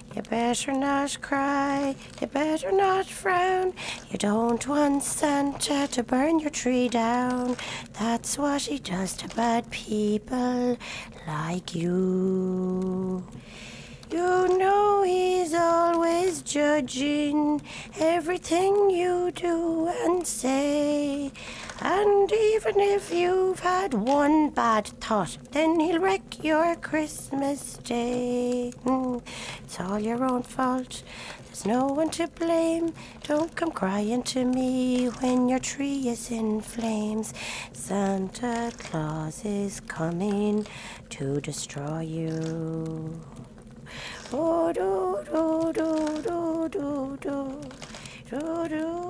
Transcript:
You better not cry, you better not frown. You don't want Santa to burn your tree down. That's what he does to bad people like you. You know he's always judging everything you do and say. And even if you've had one bad thought, then he'll wreck your Christmas day. It's all your own fault. There's no one to blame. Don't come crying to me when your tree is in flames. Santa Claus is coming to destroy you. Oh, do, do, do, do, do, do, do, do.